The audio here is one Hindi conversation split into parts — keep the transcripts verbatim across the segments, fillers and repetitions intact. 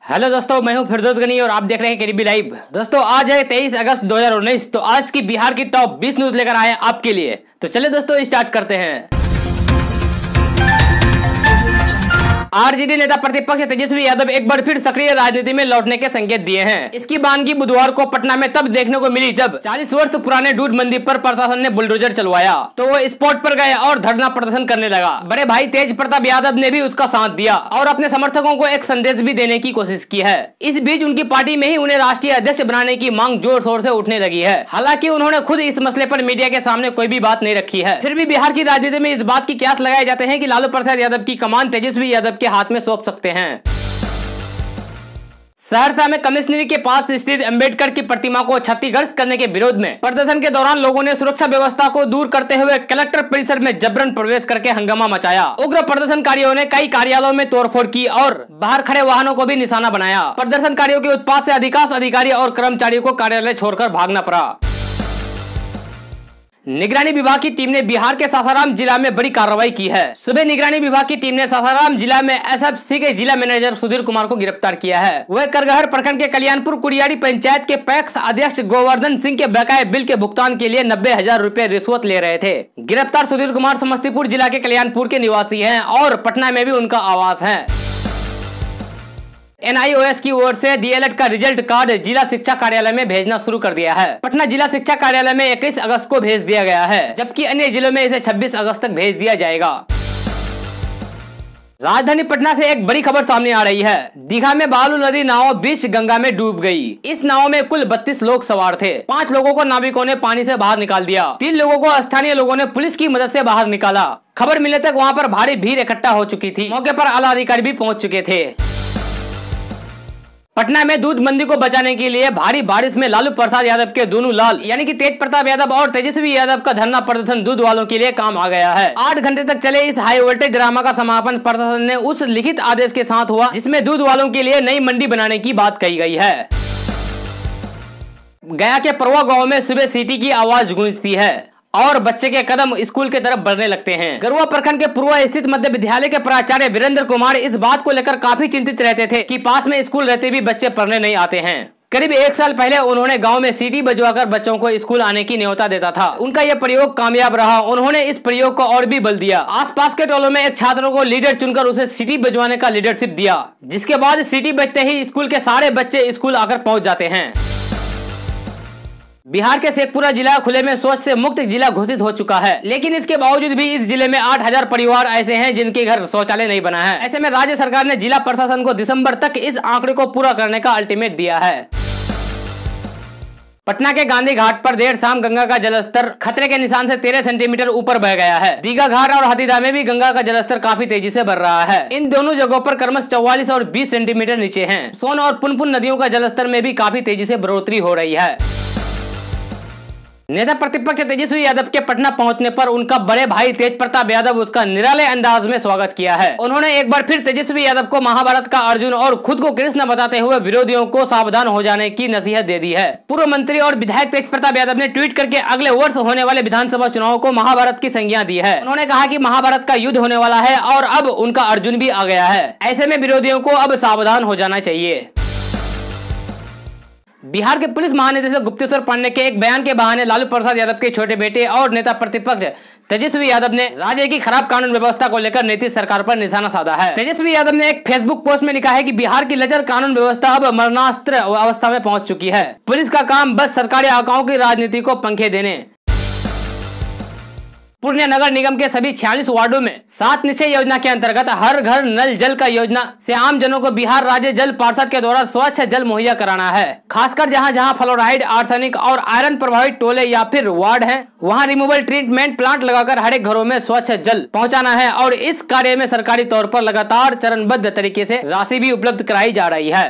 हेलो दोस्तों, मैं हूं फिरदौस गनी और आप देख रहे हैं केडीबी लाइव। दोस्तों आज है तेईस अगस्त दो हज़ार उन्नीस। तो आज की बिहार की टॉप बीस न्यूज लेकर आए आपके लिए। तो चलिए दोस्तों स्टार्ट करते हैं। आरजेडी नेता प्रतिपक्ष तेजस्वी यादव एक बार फिर सक्रिय राजनीति में लौटने के संकेत दिए हैं। इसकी बानगी बुधवार को पटना में तब देखने को मिली जब चालीस वर्ष पुराने दूध मंडी पर प्रशासन ने बुलडोजर चलवाया तो वो स्पॉट पर गए और धरना प्रदर्शन करने लगा। बड़े भाई तेज प्रताप यादव ने भी उसका साथ दिया और अपने समर्थकों को एक संदेश भी देने की कोशिश की है। इस बीच उनकी पार्टी में ही उन्हें राष्ट्रीय अध्यक्ष बनाने की मांग जोर शोर से उठने लगी है। हालांकि उन्होंने खुद इस मसले पर मीडिया के सामने कोई भी बात नहीं रखी है। फिर भी बिहार की राजनीति में इस बात की क्यास लगाए जाते हैं कि लालू प्रसाद यादव की कमान तेजस्वी यादव के हाथ में सौंप सकते हैं। सहरसा में कमिश्नरी के पास स्थित अंबेडकर की प्रतिमा को क्षतिग्रस्त करने के विरोध में प्रदर्शन के दौरान लोगों ने सुरक्षा व्यवस्था को दूर करते हुए कलेक्टर परिसर में जबरन प्रवेश करके हंगामा मचाया। उग्र प्रदर्शनकारियों ने कई कार्यालयों में तोड़फोड़ की और बाहर खड़े वाहनों को भी निशाना बनाया। प्रदर्शनकारियों के उत्पात से अधिकांश अधिकारी और कर्मचारियों को कार्यालय छोड़कर भागना पड़ा। निगरानी विभाग की टीम ने बिहार के सासाराम जिला में बड़ी कार्रवाई की है। सुबह निगरानी विभाग की टीम ने सासाराम जिला में एसएफसी के जिला मैनेजर सुधीर कुमार को गिरफ्तार किया है। वह करगहर प्रखंड के कल्याणपुर कुड़ियारी पंचायत के पैक्स अध्यक्ष गोवर्धन सिंह के बकाये बिल के भुगतान के लिए नब्बे हजार रूपए रिश्वत ले रहे थे। गिरफ्तार सुधीर कुमार समस्तीपुर जिला के कल्याणपुर के निवासी है और पटना में भी उनका आवास है। एनआईओएस की ओर से डीएलएड का रिजल्ट कार्ड जिला शिक्षा कार्यालय में भेजना शुरू कर दिया है। पटना जिला शिक्षा कार्यालय में इक्कीस अगस्त को भेज दिया गया है, जबकि अन्य जिलों में इसे छब्बीस अगस्त तक भेज दिया जाएगा। राजधानी पटना से एक बड़ी खबर सामने आ रही है। दीघा में बालू नदी नाव बीच गंगा में डूब गई। इस नाव में कुल बत्तीस लोग सवार थे। पाँच लोगों को नाविकों ने पानी से बाहर निकाल दिया। तीन लोगों को स्थानीय लोगों ने पुलिस की मदद से बाहर निकाला। खबर मिलने तक वहाँ पर भारी भीड़ इकट्ठा हो चुकी थी। मौके पर आला अधिकारी भी पहुँच चुके थे। पटना में दूध मंडी को बचाने के लिए भारी बारिश में लालू प्रसाद यादव के दोनों लाल यानी कि तेज प्रताप यादव और तेजस्वी यादव का धरना प्रदर्शन दूध वालों के लिए काम आ गया है। आठ घंटे तक चले इस हाई वोल्टेज ड्रामा का समापन प्रशासन ने उस लिखित आदेश के साथ हुआ जिसमें दूध वालों के लिए नई मंडी बनाने की बात कही गई है। गया के परवा गाँव में सुबह सीटी की आवाज गूंजती है और बच्चे के कदम स्कूल की तरफ बढ़ने लगते हैं। गरुआ प्रखंड के पूर्व स्थित मध्य विद्यालय के प्राचार्य वीरेंद्र कुमार इस बात को लेकर काफी चिंतित रहते थे कि पास में स्कूल रहते भी बच्चे पढ़ने नहीं आते हैं। करीब एक साल पहले उन्होंने गांव में सीटी बजवाकर बच्चों को स्कूल आने की न्योता देता था। उनका यह प्रयोग कामयाब रहा। उन्होंने इस प्रयोग को और भी बल दिया। आसपास के टोलों में एक छात्र को लीडर चुनकर उसे सीटी बजवाने का लीडरशिप दिया, जिसके बाद सीटी बजते ही स्कूल के सारे बच्चे स्कूल आकर पहुँच जाते हैं। बिहार के शेखपुरा जिला खुले में शौच से मुक्त जिला घोषित हो चुका है, लेकिन इसके बावजूद भी इस जिले में आठ हजार परिवार ऐसे हैं जिनके घर शौचालय नहीं बना है। ऐसे में राज्य सरकार ने जिला प्रशासन को दिसंबर तक इस आंकड़े को पूरा करने का अल्टीमेट दिया है। पटना के गांधी घाट पर देर शाम गंगा का जलस्तर खतरे के निशान से तेरह सेंटीमीटर ऊपर बह गया है। दीघा घाट और हाथीदह में भी गंगा का जलस्तर काफी तेजी से बढ़ रहा है। इन दोनों जगहों पर क्रमश चौवालीस और बीस सेंटीमीटर नीचे हैं। सोन और पुनपुन नदियों का जलस्तर में भी काफी तेजी से बढ़ोतरी हो रही है। नेता प्रतिपक्ष तेजस्वी यादव के पटना पहुंचने पर उनका बड़े भाई तेज प्रताप यादव उसका निराले अंदाज में स्वागत किया है। उन्होंने एक बार फिर तेजस्वी यादव को महाभारत का अर्जुन और खुद को कृष्ण बताते हुए विरोधियों को सावधान हो जाने की नसीहत दे दी है। पूर्व मंत्री और विधायक तेज प्रताप यादव ने ट्वीट करके अगले वर्ष होने वाले विधानसभा चुनाव को महाभारत की संज्ञा दी है। उन्होंने कहा कि महाभारत का युद्ध होने वाला है और अब उनका अर्जुन भी आ गया है। ऐसे में विरोधियों को अब सावधान हो जाना चाहिए। बिहार के पुलिस महानिदेशक गुप्तेश्वर पांडे के एक बयान के बहाने लालू प्रसाद यादव के छोटे बेटे और नेता प्रतिपक्ष तेजस्वी यादव ने राज्य की खराब कानून व्यवस्था को लेकर नीतीश सरकार पर निशाना साधा है। तेजस्वी यादव ने एक फेसबुक पोस्ट में लिखा है कि बिहार की लचर कानून व्यवस्था अब मरणास्त्र अवस्था में पहुंच चुकी है। पुलिस का काम बस सरकारी आकाओं की राजनीति को पंखे देने। पूर्णिया नगर निगम के सभी छियालीस वार्डों में सात निश्चय योजना के अंतर्गत हर घर नल जल का योजना से आम जनों को बिहार राज्य जल पार्षद के द्वारा स्वच्छ जल मुहैया कराना है। खासकर जहां जहां फ्लोराइड, आर्सेनिक और आयरन प्रभावित टोले या फिर वार्ड हैं, वहां रिमूवल ट्रीटमेंट प्लांट लगाकर हर एक घरों में स्वच्छ जल पहुंचाना है और इस कार्य में सरकारी तौर पर लगातार चरणबद्ध तरीके से राशि भी उपलब्ध कराई जा रही है।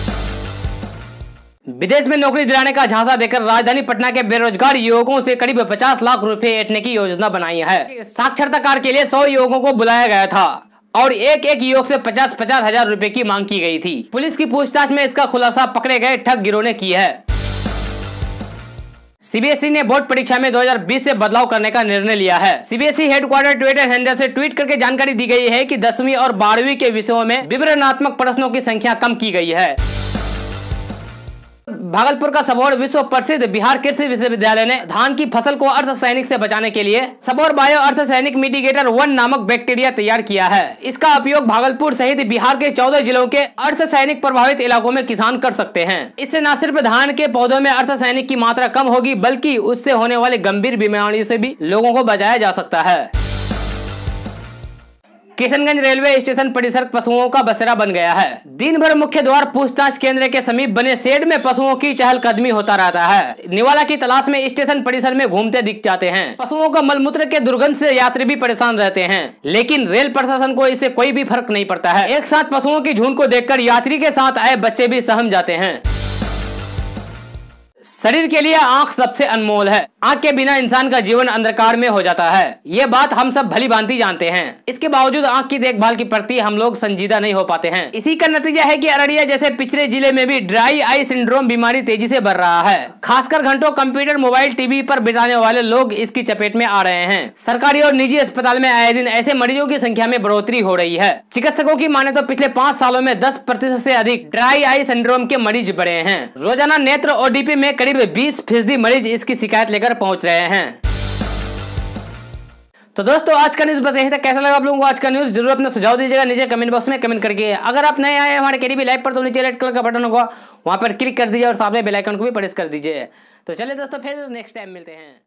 विदेश में नौकरी दिलाने का झांसा देकर राजधानी पटना के बेरोजगार युवकों से करीब पचास लाख रुपए ऐंठने की योजना बनाई है। साक्षरता कार्य के लिए सौ युवकों को बुलाया गया था और एक एक युवक से पचास पचास हजार रुपए की मांग की गई थी। पुलिस की पूछताछ में इसका खुलासा पकड़े गए ठग गिरोह ने की है। सीबीएसई ने बोर्ड परीक्षा में दो हज़ार बीस से बदलाव करने का निर्णय लिया है। सीबीएसई हेडक्वार्टर ट्विटर हैंडल से ट्वीट करके जानकारी दी गई है कि दसवीं और बारहवीं के विषयों में विवरणात्मक प्रश्नों की संख्या कम की गई है। भागलपुर का सबौर विश्व प्रसिद्ध बिहार कृषि विश्वविद्यालय ने धान की फसल को अर्धसैनिक से बचाने के लिए सबौर बायो अर्धसैनिक मिटिगेटर वन नामक बैक्टीरिया तैयार किया है। इसका उपयोग भागलपुर सहित बिहार के चौदह जिलों के अर्धसैनिक प्रभावित इलाकों में किसान कर सकते हैं। इससे न सिर्फ धान के पौधों में अर्धसैनिक की मात्रा कम होगी, बल्कि उससे होने वाले गंभीर बीमारियों से भी लोगों को बचाया जा सकता है। किशनगंज रेलवे स्टेशन परिसर पशुओं का बसेरा बन गया है। दिन भर मुख्य द्वार पूछताछ केंद्र के समीप बने शेड में पशुओं की चहलकदमी होता रहता है। निवाला की तलाश में स्टेशन परिसर में घूमते दिख जाते हैं। पशुओं का मलमूत्र के दुर्गंध से यात्री भी परेशान रहते हैं, लेकिन रेल प्रशासन को इससे कोई भी फर्क नहीं पड़ता है। एक साथ पशुओं की झुंड को देखकर यात्री के साथ आए बच्चे भी सहम जाते हैं। शरीर के लिए आंख सबसे अनमोल है। आंख के बिना इंसान का जीवन अंधकार में हो जाता है। ये बात हम सब भली भांति जानते हैं। इसके बावजूद आंख की देखभाल के प्रति हम लोग संजीदा नहीं हो पाते हैं। इसी का नतीजा है कि अररिया जैसे पिछड़े जिले में भी ड्राई आई सिंड्रोम बीमारी तेजी से बढ़ रहा है। खासकर घंटों कंप्यूटर, मोबाइल, टीवी पर बिताने वाले लोग इसकी चपेट में आ रहे हैं। सरकारी और निजी अस्पताल में आए दिन ऐसे मरीजों की संख्या में बढ़ोतरी हो रही है। चिकित्सकों की माने तो पिछले पाँच सालों में दस प्रतिशत से अधिक ड्राई आई सिंड्रोम के मरीज बढ़े हैं। रोजाना नेत्र ओडीपी में करीब बीस फीसदी मरीज इसकी शिकायत लेकर पहुंच रहे हैं। तो दोस्तों, आज का न्यूज बस यही था। कैसा लगा आप लोगों को आज का न्यूज? जरूर अपना सुझाव दीजिएगा नीचे कमेंट बॉक्स में कमेंट करके। अगर आप नए आए हैं हमारे केडीबी लाइव पर तो नीचे रेड कलर का बटन होगा, वहां पर क्लिक कर दीजिए और सामने बेल आइकन को भी प्रेस कर दीजिए। तो चलिए दोस्तों, फिर नेक्स्ट टाइम मिलते हैं।